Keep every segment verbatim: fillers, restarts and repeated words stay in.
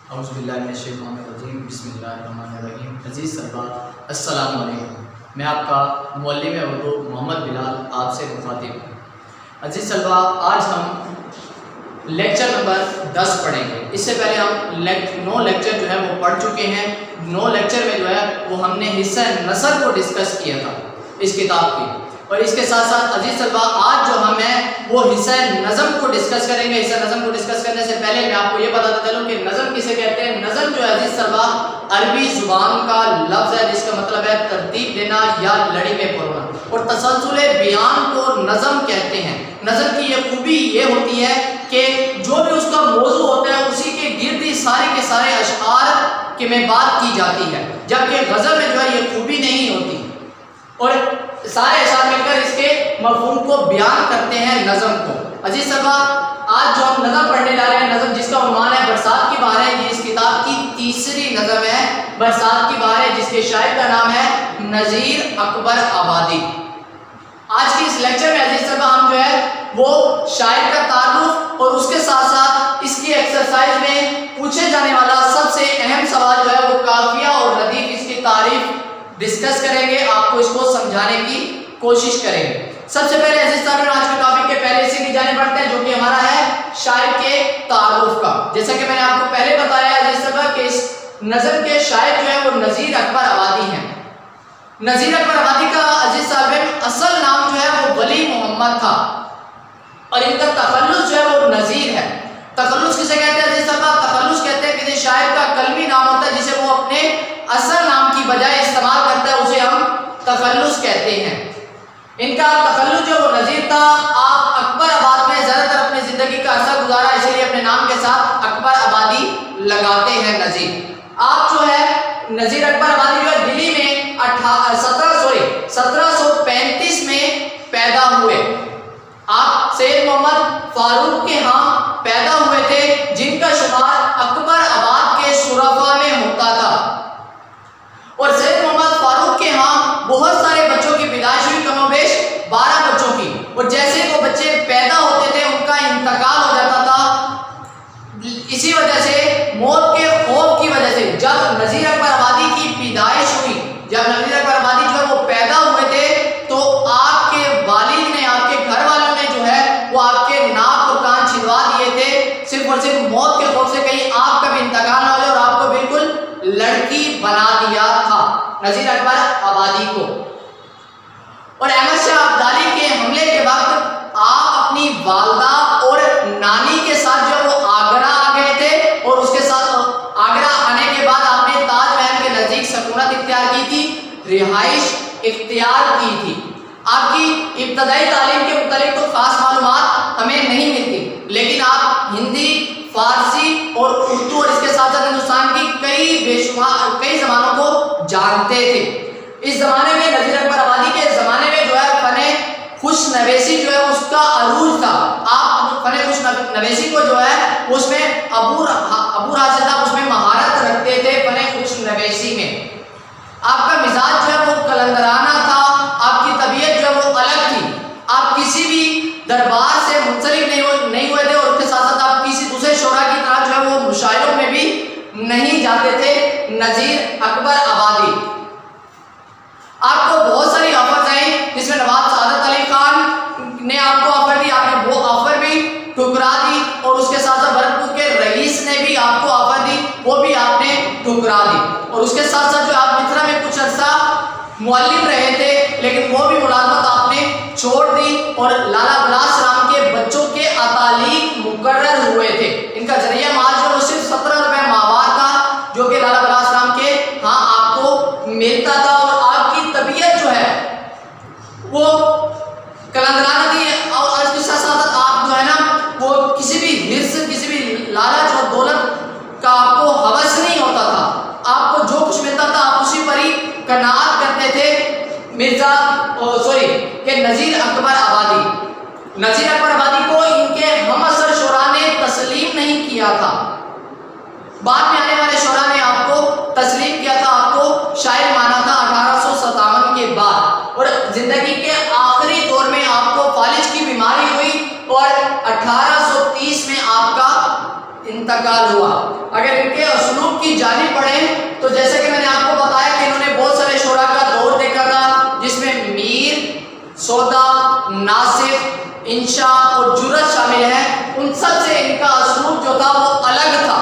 औज़ुबिल्लाहिमिनश्शैतानिर्रजीम बिस्मिल्लाहिर्रहमानिर्रहीम। अज़ीज़ तलबा अस्सलाम वालेकुम। मैं आपका मुअल्लिम उर्दू मोहम्मद बिलाल आपसे मुखातिब हूँ। अज़ीज़ तलबा, आज हम लेक्चर नंबर दस पढ़ेंगे। इससे पहले हम लेक, नौ लेक्चर जो है वो पढ़ चुके हैं। नौ लेक्चर में जो है वो हमने हिस्सा नसर को डिस्कस किया था इस किताब की, और इसके साथ साथ अजीज तलबा आज जो हम है वो हिस्सा नज़म को डिस्कस करेंगे। हिस्सा नज़म को डिस्कस करने से पहले मैं आपको ये बताता चलूं कि नज़म किसे कहते हैं। नज़म जो है अजीज तलबा अरबी जुबान का लफ्ज़ है जिसका मतलब है तरतीब देना या लड़ी में परोना, और तसलसुल बयान को नज़म कहते हैं। नज़म की ये खूबी ये होती है कि जो भी उसका मौजू होता है उसी के गिर्द ही सारे के सारे अशआर के में बात की जाती है, जबकि गज़ल में जो है ये खूबी नहीं होती और सारे अशआर मिलकर इसके मफ़हूम को बयान करते हैं नज़म को। अजीज तलबा, आज जो हम नज़म पढ़ने जा रहे हैं, नज़म जिसका उन्वान है बरसात की बहार है, ये इस किताब की तीसरी नज़म है बरसात की बहार है, जिसके शायर का नाम है नज़ीर अकबर आबादी। आज के इस लेक्चर में अजीज तलबा हम जो है वो शायर का तारुफ और उसके साथ साथ इसकी एक्सरसाइज में पूछे जाने वाला सबसे अहम सवाल जो है वो काफिया और रदीफ, इसकी तारीफ डिस्कस करेंगे, आपको इसको समझाने की कोशिश करेंगे। सबसे पहले अजीज तलबा आज के टॉपिक के पहले इसी की जाने बढ़ते हैं, जो कि हमारा है शायर के तारुफ का। जैसा कि मैंने आपको पहले बताया अजीज तलबा कि इस नज़म के शायर जो है वो नज़ीर अकबर आबादी हैं। नज़ीर अकबर आबादी का अजीज तलबा असल नाम जो है वो वली मोहम्मद था और इनका तखल्लुस जो है वो नज़ीर है। तखल्लुस किसे कहते हैं अजीज तलबा? तखल्लुस कहते हैं किसी शायर का कलमी नाम होता है जिसे वो अपने असल नाम की बजाय इस्तेमाल करता है, उसे हम तखल्लुस कहते हैं। इनका तखल्लुस जो वो नज़ीर था। आप अकबर आबाद में ज़्यादातर अपनी ज़िंदगी का अरसा गुजारा, इसलिए अपने नाम के साथ अकबर आबादी लगाते हैं नज़ीर। आप जो है नज़ीर अकबर आबादी जो है दिल्ली में अठारह सत्रह सॉरी सत्रह सौ पैंतीस में पैदा हुए। आप सैयद मोहम्मद फारूक के यहाँ पैदा हुए थे, जिनका शुमार अकबर आबाद के शुरफा में होता था। और सैयद मोहम्मद फारूक के यहाँ बहुत सारे बच्चों की पैदाइश हुई, कमोबेश बारह बच्चों की, और जैसे वो बच्चे पैदा होते थे उनका इंतकाल हो जाता था। इसी वजह से मौत के खौफ की वजह से जब नज़ीर अकबर आबादी की पैदाइश हुई, जब नज़ीर अकबर आबादी जो है वो पैदा हुए थे, तो आपके वालिद ने, आपके घर वालों ने जो है वो आपके नाक और कान छिदवा दिए थे, सिर्फ और सिर्फ मौत के खौफ से कहीं आपका भी इंतकाल ना हो जाए, और आपको बिल्कुल लड़की बना दिया था नज़ीर अकबर आबादी को। और अहमद शाह अब्दाली के हमले के वक्त आप अपनी वालदा और नानी के साथ जो वो आगरा आ गए थे, और उसके साथ आगरा आने के बाद आपने ताजमहल के नज़दीक सकूनत इख्तियार की थी, रिहाइश इख्तियार की थी। आपकी इब्तदाई तालीम के मुतालिक तो खास मालूमात हमें नहीं मिलती, लेकिन आप हिंदी, फारसी और उर्दू और इसके साथ साथ हिंदुस्तान की कई बेशुमार कई ज़बानों को जानते थे। इस ज़माने में नज़ीर अकबर आबादी के ज़माने में जो है फ़ने खुश नवेसी जो है उसका अरूज था। आप फ़ने खुश नवेसी को जो है उसमें अबूर अबूर हासिल था, उसमें महारत रखते थे फ़ने खुश नवेसी में। आपका मिजाज जो है वो कलंदराना था, आपकी तबीयत जो है वो अलग थी। आप किसी भी दरबार से मुंसलिक नहीं हो नहीं हुए थे, और उसके साथ साथ आप किसी दूसरे शोरा की तरह जो है वो मुशायरों में भी नहीं जाते थे। नज़ीर अकबर आबादी आपको बहुत सारी ऑफर्स आई, जिसमें नवाब सादत अली खान ने आपको ऑफर दी, आपने वो ऑफर भी ठुकरा दी, और उसके साथ साथ भरतपुर के रईस ने भी आपको ऑफर दी, वो भी आपने ठुकरा दी। और उसके साथ साथ जो आप मिथिला में कुछ अर्सा मुअल्लिम रहे थे, लेकिन वो भी मुलाजमत आपने छोड़ दी, और लाला गुलास राम के बच्चों के अतालीक मुकर्रर हुए थे। इनका जरिया माल जो वो सिर्फ सत्रह रुपए माहवार था, जो कि लाला गुलास राम के हाँ आपको मिलता था। और आपकी तबीयत जो है वो कलंदराना थी, और इसके साथ साथ आप जो है ना वो किसी भी हिर्स, किसी भी लालच और दौलत का आपको हवस नहीं होता था। आपको जो कुछ मिलता था आप उसी पर ही कनात करते थे। मिर्जा सॉरी के नज़ीर अकबर आबादी नज़ीर अकबर आबादी को इनके हमअसर शोरा ने तस्लीम नहीं किया था। बाद में आने वाले शोरा ने आपको तस्लीम किया था, आपको शायर माना था अठारह सौ सत्तावन के बाद, और जिंदगी के आखिरी दौर में आपको फालिज की बीमारी हुई, और अठारह सौ तीस में आपका इंतकाल हुआ। अगर इनके उसलूब की जानिब पढ़े तो जैसे कि मैंने आपको बताया कि इन्होंने बहुत सारे शोरा का दौर देखा था, जिसमें मीर, सौदा, नासिफ, इंशा और जुरत शामिल है। उन सब से इनका उसलूब जो था वो अलग था।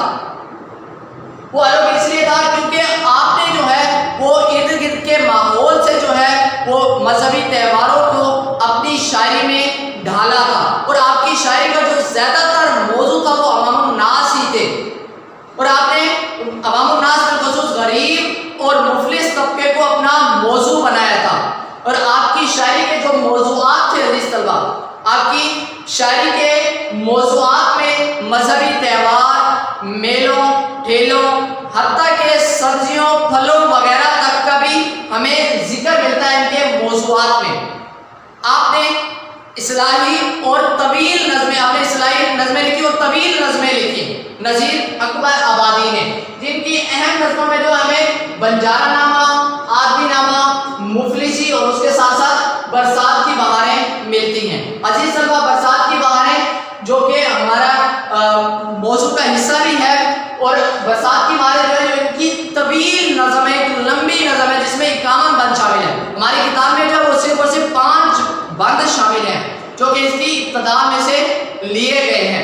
वो अलग इसलिए था क्योंकि आपने जो है वो इर्द गिर्द के माहौल से जो है वो मजहबी त्योहारों को अपनी शायरी में ढाला था, और आपकी शायरी का जो ज्यादातर मौजू था वो अवामुन नास ही थे। और आपने अवामुन नास में खसूस गरीब और मुफलिस तबके को अपना मौजू बनाया था। और आपकी शायरी के जो मौजूआत थे अजीज तलबा, आपकी शायरी के मौजूआत में मजहबी त्योहार, मेलों, ठेलों, हत्ता के सब्जियों, फलों वगैरह तक का भी हमें जिक्र मिलता है इनके मौजूआत में। आपने इस्लाही और तवील नज़में आपने इस्लाही नज़में लिखी और तवील नज़में लिखी नज़ीर अकबर आबादी ने, जिनकी अहम नज़मों में जो हमें बंजारा नामा, आदमी नामा, मुफलिसी और उसके साथ साथ बरसात की बहारें मिलती हैं। अजीज तलबा, बरसात की बहारें जो कि हमारा मौजू का हिस्सा भी है, और बरसात की बहारें जो है जो इनकी तवील नज़म है, एक लंबी नज़म है जिसमें इक्यावन बंद शामिल है। हमारी किताब में जो वो सिर्फ और सिर्फ पाँच बंद शामिल हैं जो कि इसकी इब्तिदा में से लिए गए हैं।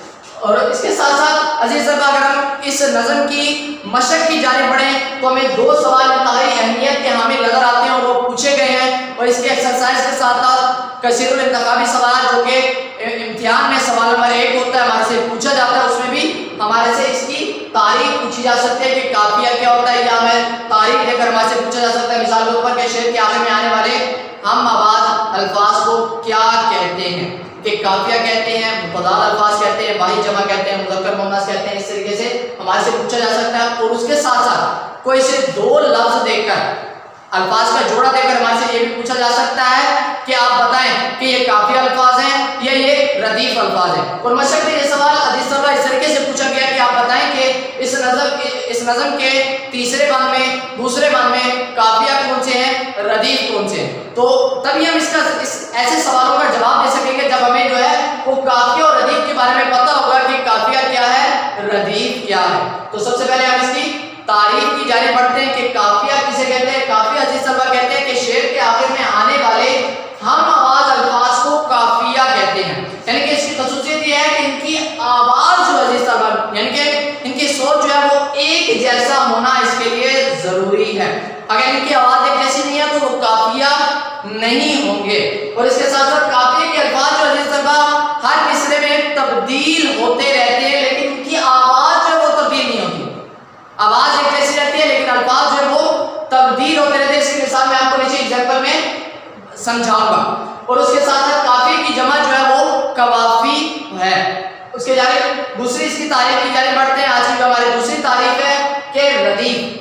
और इसके साथ साथ अजीज तलबा, अगर हम इस नज़म की मशक की जानिब बढ़ें तो हमें दो सवाल इंतहाई अहमियत के हामिल नजर आते हैं और वो पूछे गए हैं। और इसके एक्सरसाइज के साथ साथ कसीरुल इंतखाबी सवाल जो कि इम्तिहान में सवाल नंबर एक होता है हमारे से पूछा जाता है, उसमें भी हमारे से इसकी तारीख पूछी जा सकती है कि काफिया क्या होता है, या हमें तारीख देकर हमारे से पूछा जा सकता है मिसाल के ऊपर के शेर के आखिर में आने वाले हम आवाज अल्फाज को क्या कहते हैं, कि काफिया कहते हैं, मुतदाल अल्फाज कहते हैं, वाहिद जमा कहते हैं, मुज़क्कर मुअन्नस कहते हैं। इस तरीके से हमारे से पूछा जा सकता है। और उसके साथ साथ कोई से दो लफ्ज देकर, अल्फाज का जोड़ा देकर हमारे से ये भी पूछा जा सकता है कि आप बताएं कि ये काफिया अल्फाज हैं या ये रदीफ अल्फाज हैं। और मशक में ये सवाल अजीज तलबा इस तरीके से पूछा गया कि आप बताएं कि इस नज़म इस नज़म के तीसरे बंद में, दूसरे बंद में काफिया कौन से हैं, रदीफ कौन से हैं। तो तभी हम इसका इस ऐसे सवालों का जवाब दे सकेंगे जब हमें जो है वो काफिया और रदीफ के बारे में पता होगा कि काफिया क्या है, रदीफ क्या है। तो सबसे पहले हम इसकी तारीफ की जानिब बढ़ते हैं कि काफिया किसे कहते हैं। काफिया अजीज तलबा कहते हैं कि शेर के आखिर में आने वाले हम आवाज अल्फाज को काफिया कहते हैं। यानी कि इसकी खसूसियत यह है कि इनकी आवाज जो अजीज तलबा, यानी कि इनकी सोच जो है वो एक जैसा होना इसके लिए जरूरी है। अगर इनकी आवाज एक जैसी नहीं है तो वो काफिया नहीं होंगे। और इसके साथ साथ काफिया के अल्फाज जो अजीज तलबा हर मिसरे में तब्दील होते रहते हैं, लेकिन उनकी आवाज जो है वो तब्दील नहीं होती। आवाज एक जैसी रहती है लेकिन अल्फाज जो है वो तब्दील होते रहते हैं। इसकी मिसाल मैं आपको नीचे एग्जांपल में समझाऊंगा। और उसके साथ साथ काफी की जमा जो है वो कवाफी है। उसके जानिब दूसरी इसकी तारीफ की जानिब बढ़ते हैं। आज की हमारी दूसरी तारीफ है कि रदीफ।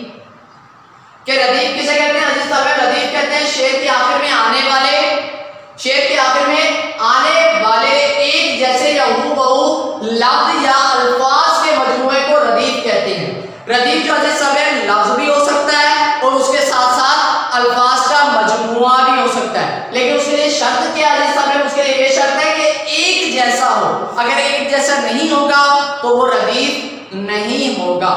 कि रदीफ किसे कहते हैं अजीज तलबा, रदीफ कहते हैं शेर के आखिर में आने वाले, शेर के आखिर में आने वाले एक जैसे या हूबहू लफ्ज या अल्फाज के मजमूए को रदीफ कहते हैं। रदीफ जो अजीज तलबा लफ्ज भी हो सकता है और उसके साथ साथ अल्फाज का मजमुआ भी हो सकता है, लेकिन उसके लिए शर्त क्या है अजीज तलबा, उसके लिए ये शर्त है कि एक जैसा हो। अगर एक जैसा नहीं होगा तो वो रदीफ नहीं होगा।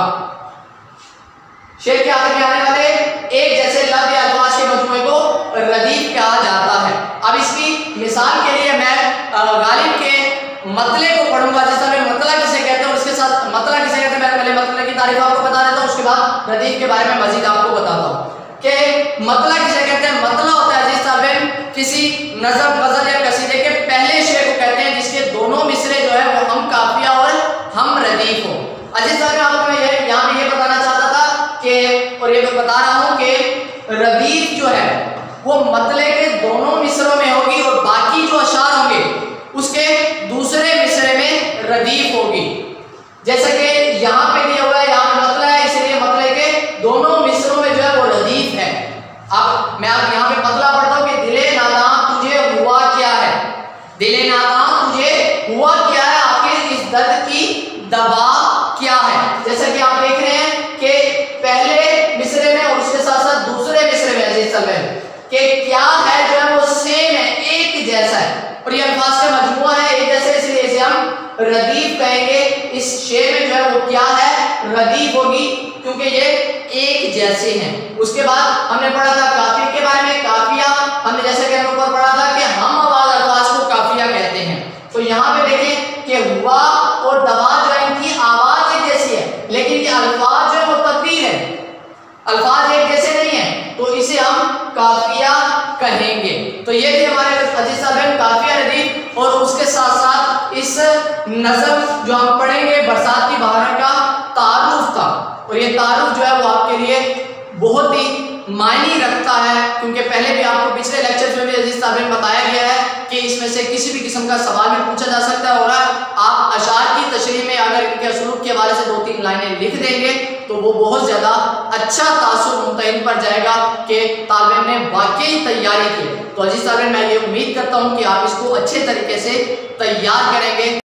शेर के आखिर में आने वाले एक जैसे लफ्ज या अल्फाज के मजमूए को रदीफ कहा जाता है। अब इसकी मिसाल के लिए मैं गालिब के मतले को पढ़ूंगा, जिस तरह मतला किसे कहते हैं और उसके साथ मतला किसे कहते हैं। मैं पहले मतले की तारीफ आपको बता देता हूँ, उसके बाद रदीफ के बारे में मजीद आपको बताता हूँ कि मतला किसे कहते हैं। मतला होता है अजीज साहब किसी नज़म, गजल या कसीदे के पहले शेर को कहते हैं जिसके दोनों मिसरे जो है वो हम काफिया और हम रदीफ हो। अजीज साहब आपको मैं ये यहाँ पे ये बताना चाहता था कि, और ये मैं बता रहा हूँ कि रदीफ जो है वो मतले के दोनों मिसरों में होगी और बाकी जो अशार होंगे उसके दूसरे मिसरे में रदीफ होगी। जैसे कि यहाँ पे दिया हुआ है, यहाँ पे मतला है, इसलिए मतले के दोनों मिसरों में जो है वो रदीफ है। अब मैं आप यहाँ पे मतला पढ़ता हूँ कि दिले नादान तुझे हुआ क्या है, दिले नादान तुझे हुआ क्या है, आखिर इस दर्द की दवा क्या है। जैसा कि आप देख रहे हैं कि पहले मिसरे में और उसके साथ साथ दूसरे मिसरे में अजीज तलबा कि क्या है जो है वो सेम है, एक जैसा है, और ये अल्फाज का मजमुआ है एक जैसे, इसलिए इसे हम रदीफ कहेंगे। इस शेर में जो है वो क्या है, रदीफ होगी, क्योंकि ये एक जैसे हैं। उसके बाद हमने पढ़ा था काफिया के बारे में। काफिया हमने जैसे कि ऊपर पढ़ा था कि हम आवाज अल्फाज को काफिया कहते हैं। तो यहाँ पे देखें कि हुआ और दवा जो है इनकी आवाज एक जैसी है, लेकिन ये अल्फाज जो है वो तब्दील है, अल्फाज एक जैसे नहीं है, तो इसे हम काफिया कहेंगे। तो ये थे हमारे अजीज साहब काफिया रदीफ, और उसके साथ साथ इस नज़म जो हम पढ़ेंगे बरसात की बहार का तारुफ था, और ये तारुफ जो है वो आपके लिए बहुत ही मायने रखता है, क्योंकि पहले भी आपको पिछले लेक्चर में भी अजीज साहब ने बताया गया है कि इसमें से किसी भी किस्म का सवाल भी पूछा जा सकता है, और आप अशार की तशरीह में अगर इनके असलूब के हवाले से दो तीन लाइनें लिख देंगे तो वो बहुत ज़्यादा अच्छा तासुर मुतयन पर जाएगा कि तालिब ने वाकई तैयारी की। तो अजीज साहब मैं ये उम्मीद करता हूँ कि आप इसको अच्छे तरीके से तैयार करेंगे।